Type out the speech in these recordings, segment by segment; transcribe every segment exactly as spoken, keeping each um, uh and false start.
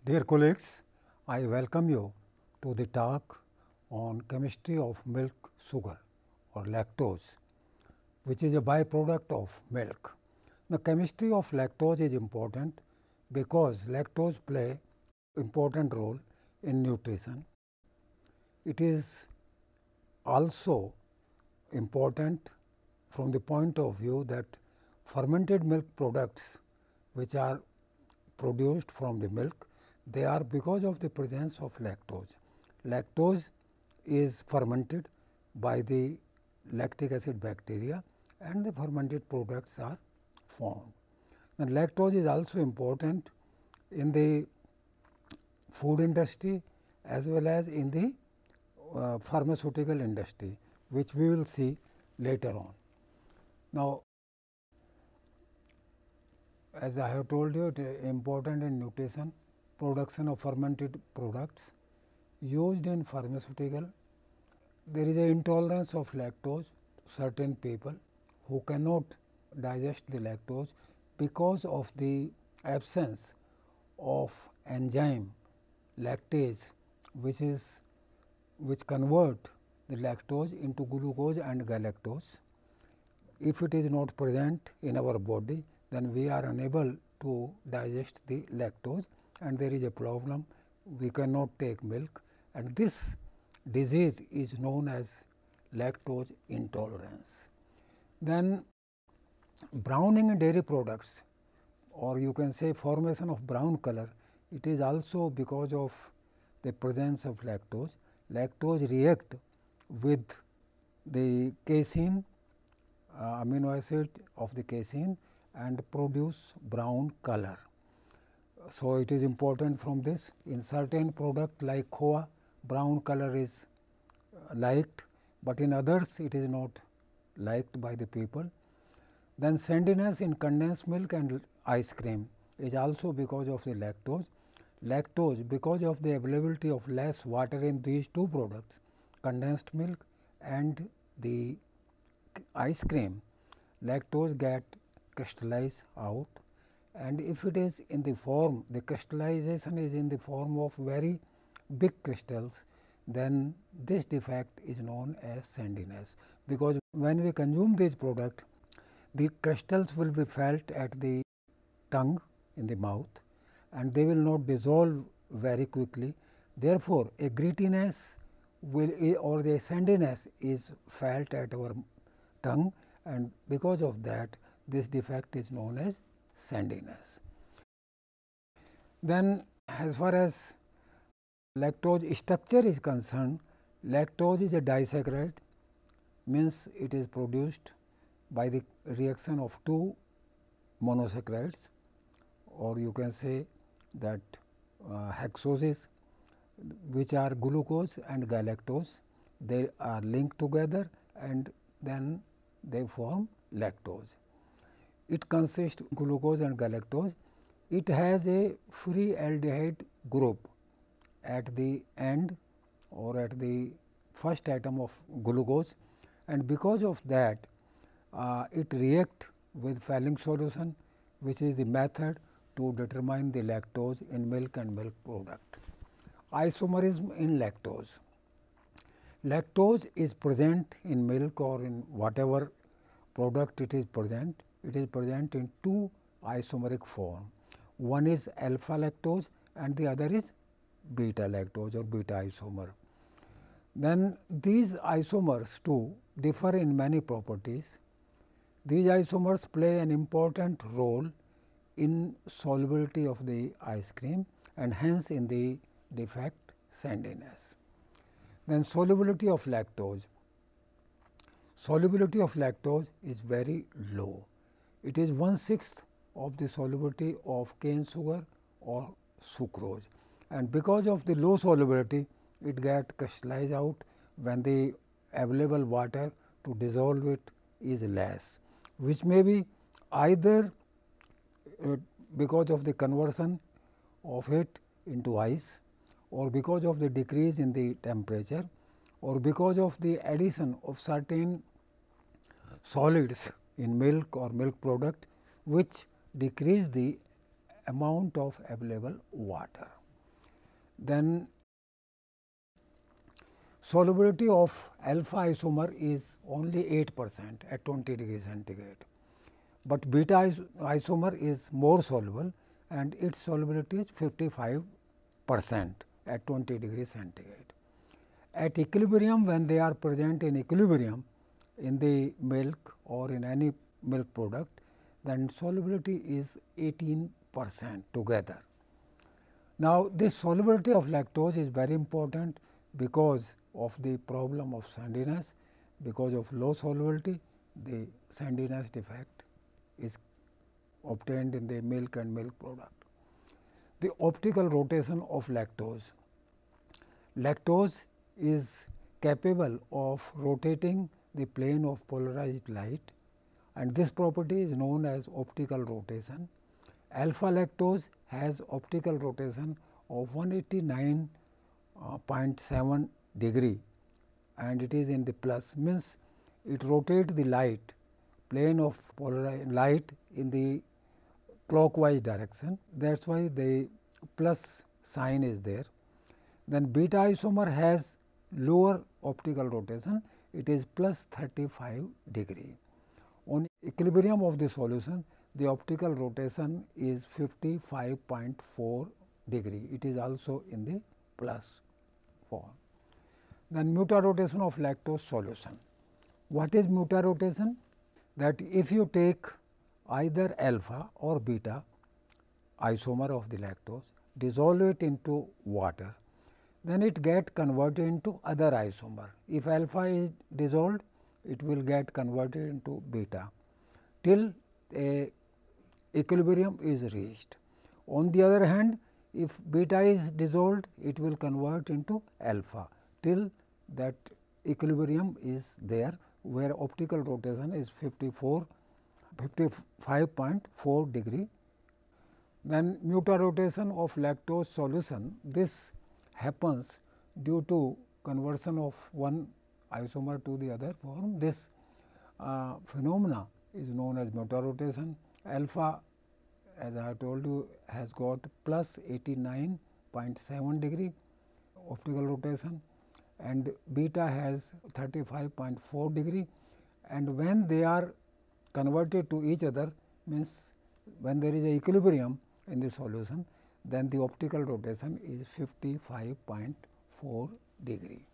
Dear colleagues, I welcome you to the talk on chemistry of milk sugar or lactose, which is a byproduct of milk. The chemistry of lactose is important because lactose play important role in nutrition. It is also important from the point of view that fermented milk products which are produced from the milk, they are because of the presence of lactose. Lactose is fermented by the lactic acid bacteria and the fermented products are formed. And lactose is also important in the food industry as well as in the uh, pharmaceutical industry, which we will see later on. Now, as I have told you, it is important in nutrition, production of fermented products used in pharmaceutical. There is an intolerance of lactose to certain people who cannot digest the lactose because of the absence of enzyme lactase, which is which convert the lactose into glucose and galactose. If it is not present in our body, then we are unable to digest the lactose and there is a problem, we cannot take milk, and this disease is known as lactose intolerance. Then browning in dairy products, or you can say formation of brown color, it is also because of the presence of lactose. Lactose react with the casein, uh, amino acid of the casein, and produce brown color. So, it is important from this. In certain product like khoa, brown color is liked, but in others it is not liked by the people. Then sandiness in condensed milk and ice cream is also because of the lactose. Lactose, because of the availability of less water in these two products, condensed milk and the ice cream, lactose get crystallized out, and if it is in the form, the crystallization is in the form of very big crystals, then this defect is known as sandiness, because when we consume this product, the crystals will be felt at the tongue in the mouth and they will not dissolve very quickly. Therefore, a grittiness will or the sandiness is felt at our tongue, and because of that this defect is known as sandiness. Then as far as lactose structure is concerned, lactose is a disaccharide, means it is produced by the reaction of two monosaccharides, or you can say that uh, hexoses, which are glucose and galactose. They are linked together and then they form lactose. It consists of glucose and galactose. It has a free aldehyde group at the end or at the first atom of glucose, and because of that uh, it react with Fehling solution, which is the method to determine the lactose in milk and milk product. Isomerism in lactose. Lactose is present in milk or in whatever product it is present. It is present in two isomeric form. One is alpha lactose and the other is beta lactose or beta isomer. Then these isomers too differ in many properties. These isomers play an important role in solubility of the ice cream and hence in the defect sandiness. Then solubility of lactose. Solubility of lactose is very low. It is one sixth of the solubility of cane sugar or sucrose, and because of the low solubility it gets crystallized out when the available water to dissolve it is less, which may be either uh, because of the conversion of it into ice, or because of the decrease in the temperature, or because of the addition of certain solids in milk or milk product, which decrease the amount of available water. then solubility of alpha isomer is only eight percent at twenty degree centigrade, but beta is isomer is more soluble and its solubility is fifty-five percent at twenty degree centigrade. At equilibrium, when they are present in equilibrium in the milk or in any milk product, then solubility is eighteen percent together. Now, this solubility of lactose is very important because of the problem of sandiness. Because of low solubility, the sandiness defect is obtained in the milk and milk product. The optical rotation of lactose. Lactose is capable of rotating the plane of polarized light, and this property is known as optical rotation. Alpha lactose has optical rotation of one hundred eighty-nine point seven degree, and it is in the plus, means it rotates the light plane of polarized light in the clockwise direction. That is why the plus sign is there. Then beta isomer has lower optical rotation, it is plus thirty-five degree. On equilibrium of the solution, the optical rotation is fifty-five point four degree, it is also in the plus form. Then mutarotation of lactose solution. What is mutarotation? That if you take either alpha or beta isomer of the lactose, dissolve it into water, then it get converted into other isomer. If alpha is dissolved, it will get converted into beta till a equilibrium is reached. On the other hand, if beta is dissolved, it will convert into alpha till that equilibrium is there, where optical rotation is fifty-four, fifty-five point four degree. Then mutarotation of lactose solution, this happens due to conversion of one isomer to the other form. This uh, phenomena is known as mutarotation. Alpha, as I have told you, has got plus eighty-nine point seven degree optical rotation, and beta has thirty-five point four degree, and when they are converted to each other, means when there is a equilibrium in the solution, then the optical rotation is fifty-five point four degree.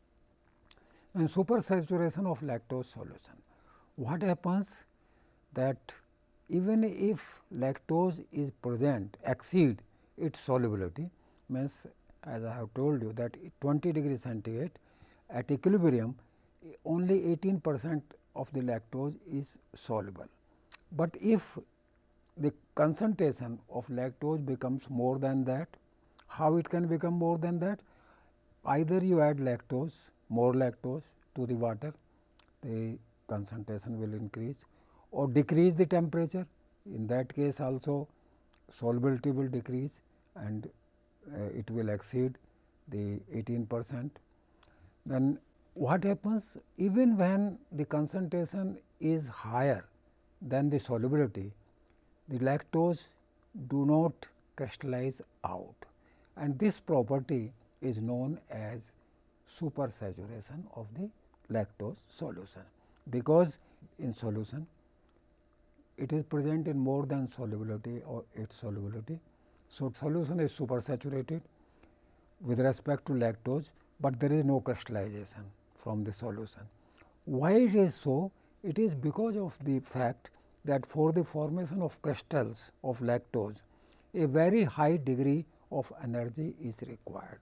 And supersaturation of lactose solution. What happens that even if lactose is present exceed its solubility, means as I have told you that twenty degree centigrade at equilibrium only eighteen percent of the lactose is soluble. But if the concentration of lactose becomes more than that, how it can become more than that? Either you add lactose, more lactose to the water, the concentration will increase, or decrease the temperature. In that case also solubility will decrease and uh, it will exceed the eighteen percent. Then what happens? Even when the concentration is higher than the solubility, the lactose do not crystallize out, and this property is known as supersaturation of the lactose solution, because in solution it is present in more than solubility or its solubility. So, solution is supersaturated with respect to lactose, but there is no crystallization from the solution. Why it is so? It is because of the fact that for the formation of crystals of lactose, a very high degree of energy is required.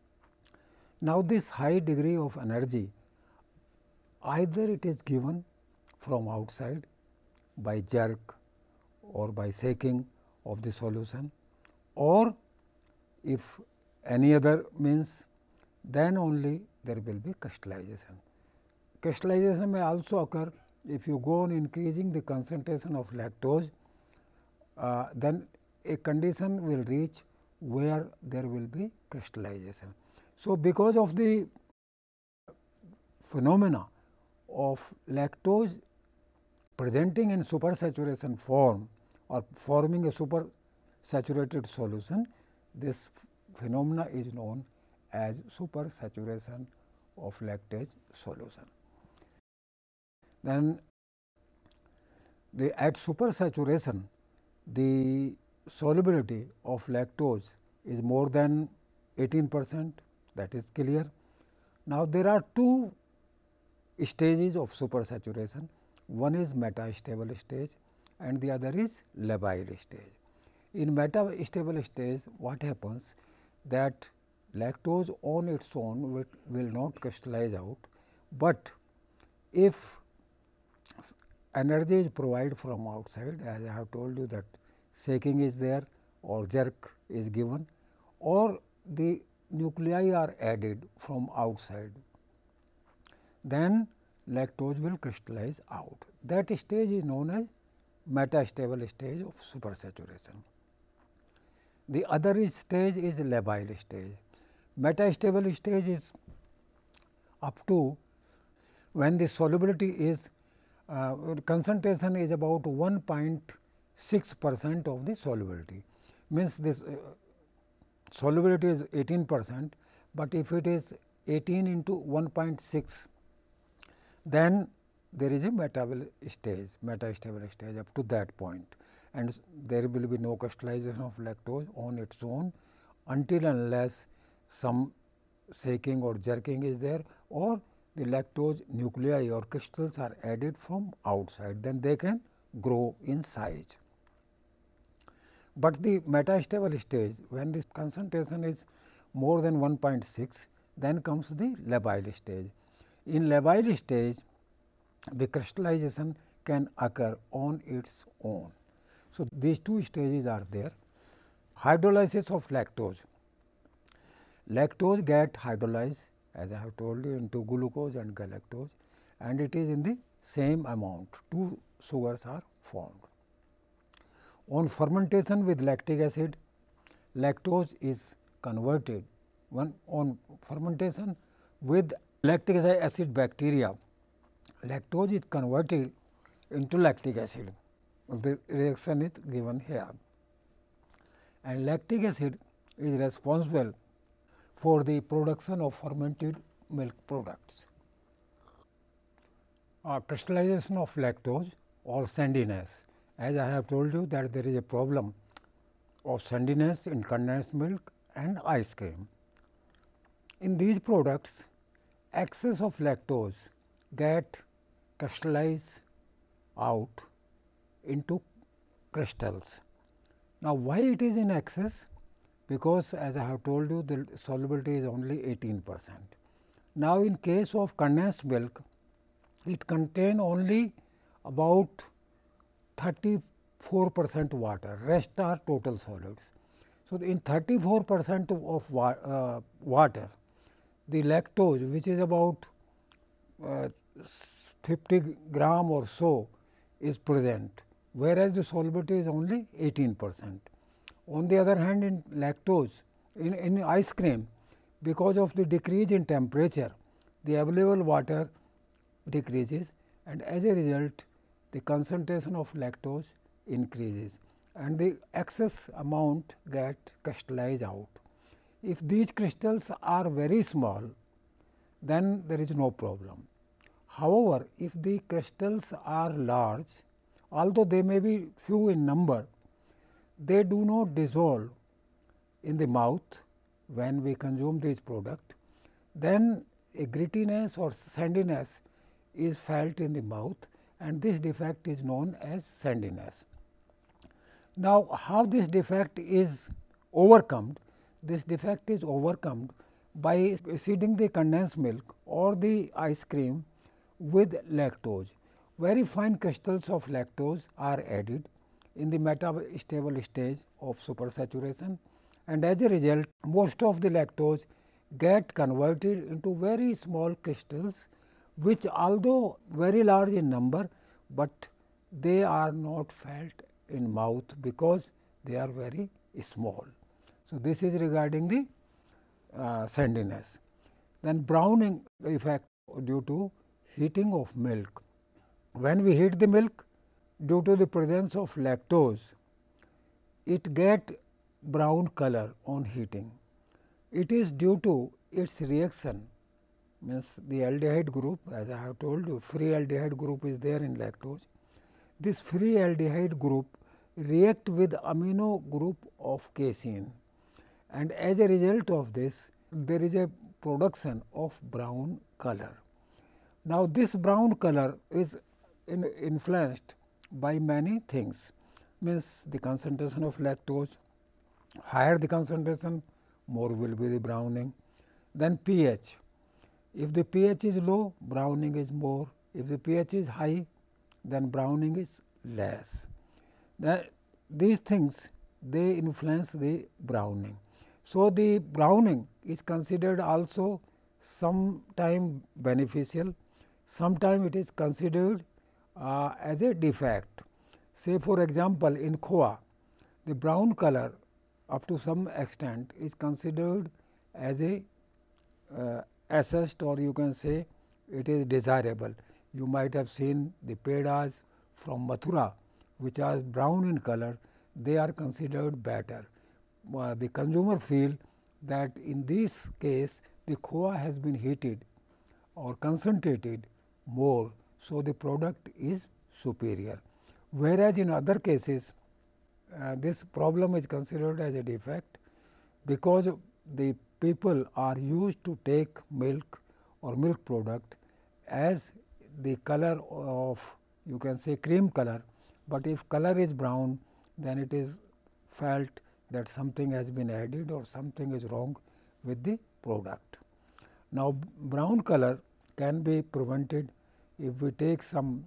Now, this high degree of energy, either it is given from outside by jerk or by shaking of the solution, or if any other means, then only there will be crystallization. Crystallization may also occur if you go on increasing the concentration of lactose, uh, then a condition will reach where there will be crystallization. So, because of the phenomena of lactose presenting in supersaturation form or forming a supersaturated solution, this phenomena is known as supersaturation of lactase solution. Then the at supersaturation, the solubility of lactose is more than eighteen percent, that is clear. Now, there are two stages of supersaturation, one is metastable stage and the other is labile stage. In metastable stage, what happens that lactose on its own will, will not crystallize out, but if energy is provided from outside, as I have told you that shaking is there or jerk is given, or the nuclei are added from outside, then lactose will crystallize out. That stage is known as metastable stage of supersaturation. The other is stage is labile stage. Metastable stage is up to when the solubility is uh, concentration is about one point six percent of the solubility, means this uh, solubility is eighteen percent, but if it is eighteen into one point six, then there is a metastable stage, metastable stage up to that point, and there will be no crystallization of lactose on its own until unless some shaking or jerking is there, or the lactose nuclei or crystals are added from outside, then they can grow in size. But the metastable stage, when this concentration is more than one point six, then comes the labile stage. In labile stage, the crystallization can occur on its own. So, these two stages are there. Hydrolysis of lactose. Lactose get hydrolyzed, as I have told you, into glucose and galactose, and it is in the same amount, two sugars are formed. On fermentation with lactic acid, lactose is converted. One on fermentation with lactic acid bacteria, lactose is converted into lactic acid. The reaction is given here, and lactic acid is responsible for the production of fermented milk products. Uh, crystallization of lactose or sandiness. As I have told you that there is a problem of sandiness in condensed milk and ice cream. In these products, excess of lactose get crystallized out into crystals. Now, why it is in excess? Because as I have told you, the solubility is only eighteen percent. Now, in case of condensed milk, it contain only about thirty-four percent water, rest are total solids. So, in thirty-four percent of wa uh, water, the lactose, which is about uh, fifty gram or so, is present, whereas the solubility is only eighteen percent. On the other hand, in lactose, in, in ice cream, because of the decrease in temperature, the available water decreases, and as a result, the concentration of lactose increases and the excess amount get crystallized out. If these crystals are very small, then there is no problem. However, if the crystals are large, although they may be few in number, they do not dissolve in the mouth when we consume this product, then a grittiness or sandiness is felt in the mouth, and this defect is known as sandiness. Now, how this defect is overcome? This defect is overcome by seeding the condensed milk or the ice cream with lactose. Very fine crystals of lactose are added in the metastable stage of supersaturation, and as a result, most of the lactose get converted into very small crystals, which although very large in number, but they are not felt in mouth because they are very small. So, this is regarding the uh, sandiness. Then browning effect due to heating of milk. When we heat the milk, due to the presence of lactose, it get brown color on heating. It is due to its reaction, means the aldehyde group, as I have told you, free aldehyde group is there in lactose. This free aldehyde group react with amino group of casein, and as a result of this there is a production of brown color. Now, this brown color is in influenced by many things, means the concentration of lactose, higher the concentration, more will be the browning. Then pH, if the pH is low, browning is more, if the pH is high, then browning is less. That these things they influence the browning. So, the browning is considered also sometime beneficial, sometime it is considered uh, as a defect. Say for example, in khoa, the brown color up to some extent is considered as a uh, assessed, or you can say it is desirable. You might have seen the pedas from Mathura which are brown in color, they are considered better. Uh, the consumer feel that in this case the khoa has been heated or concentrated more, so the product is superior. Whereas, in other cases uh, this problem is considered as a defect, because the people are used to take milk or milk product as the color of, you can say, cream color, but if color is brown, then it is felt that something has been added or something is wrong with the product. Now, brown color can be prevented if we take some,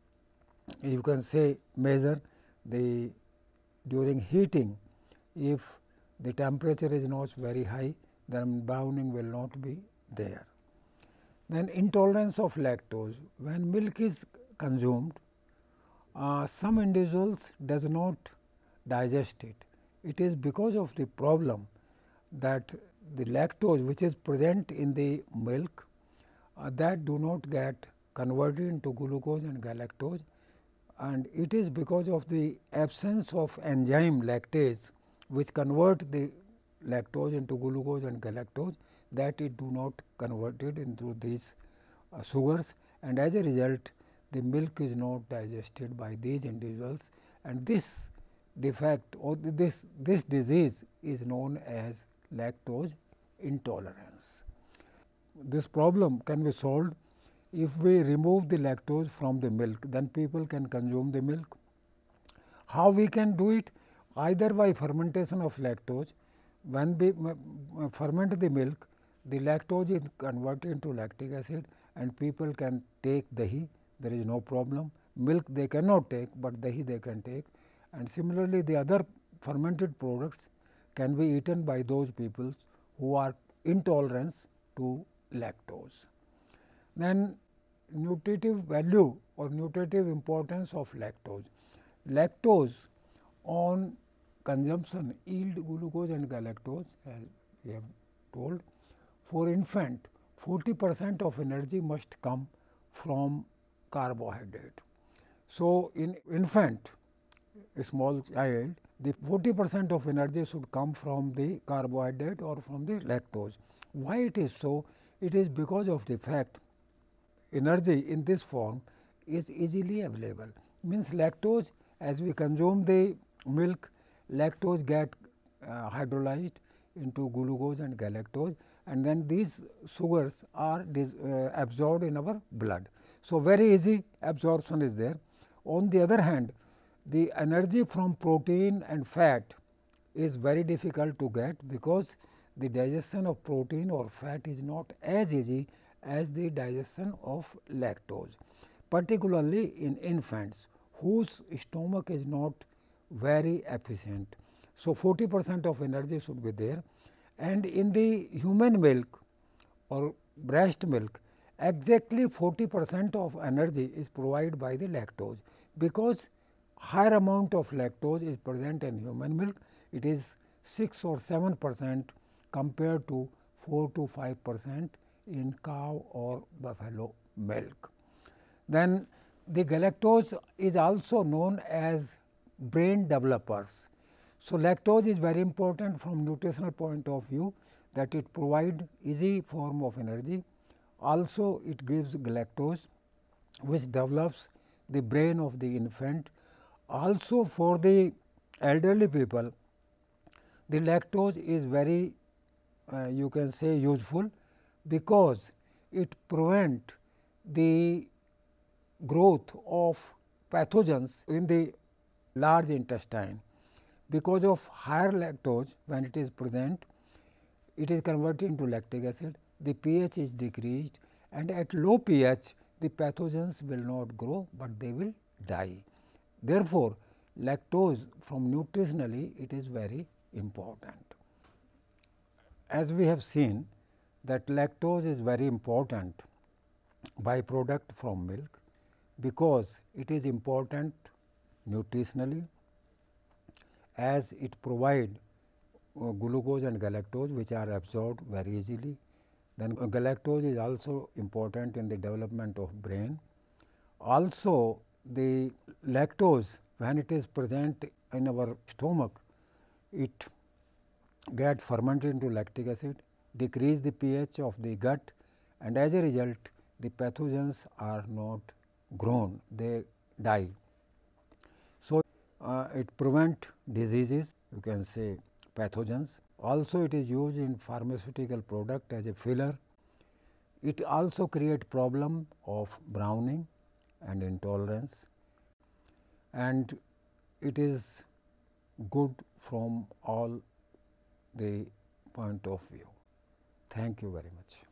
you can say, measure the during heating. If the temperature is not very high, then browning will not be there. Then intolerance of lactose. When milk is consumed, uh, some individuals does not digest it. It is because of the problem that the lactose which is present in the milk uh, that do not get converted into glucose and galactose, and it is because of the absence of enzyme lactase which convert the lactose into glucose and galactose, that it do not converted into these uh, sugars, and as a result the milk is not digested by these individuals, and this defect or this this disease is known as lactose intolerance. This problem can be solved if we remove the lactose from the milk, then people can consume the milk. How we can do it? Either by fermentation of lactose. When we ferment the milk, the lactose is converted into lactic acid and people can take dahi, there is no problem. Milk they cannot take, but dahi they can take, and similarly the other fermented products can be eaten by those people who are intolerant to lactose. Then nutritive value or nutritive importance of lactose. Lactose on consumption yield glucose and galactose, as we have told. For infant, forty percent of energy must come from carbohydrate. So, in infant, a small child, the forty percent of energy should come from the carbohydrate or from the lactose. Why it is so? It is because of the fact energy in this form is easily available. Means lactose, as we consume the milk, lactose get uh, hydrolyzed into glucose and galactose, and then these sugars are dis, uh, absorbed in our blood. So, very easy absorption is there. On the other hand, the energy from protein and fat is very difficult to get, because the digestion of protein or fat is not as easy as the digestion of lactose, particularly in infants whose stomach is not very efficient. So, forty percent of energy should be there, and in the human milk or breast milk, exactly forty percent of energy is provided by the lactose, because higher amount of lactose is present in human milk. It is six or seven percent compared to four to five percent in cow or buffalo milk. Then the galactose is also known as brain developers. So, lactose is very important from nutritional point of view, that it provides easy form of energy. Also it gives galactose which develops the brain of the infant. Also for the elderly people, the lactose is very uh, you can say useful, because it prevent the growth of pathogens in the large intestine. Because of higher lactose, when it is present, it is converted into lactic acid, the pH is decreased, and at low pH the pathogens will not grow, but they will die. Therefore, lactose from nutritionally it is very important. As we have seen that lactose is very important byproduct from milk, because it is important nutritionally, as it provide uh, glucose and galactose which are absorbed very easily. Then uh, galactose is also important in the development of brain. Also the lactose, when it is present in our stomach, it get fermented into lactic acid, decrease the pH of the gut, and as a result the pathogens are not grown, they die. So, uh, it prevent diseases, you can say pathogens. Also it is used in pharmaceutical product as a filler. It also create problem of browning and intolerance, and it is good from all the point of view. Thank you very much.